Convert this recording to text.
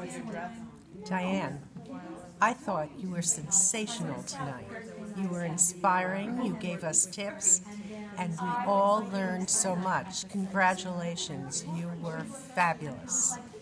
Diane, I thought you were sensational tonight. You were inspiring, you gave us tips, and we all learned so much. Congratulations, you were fabulous.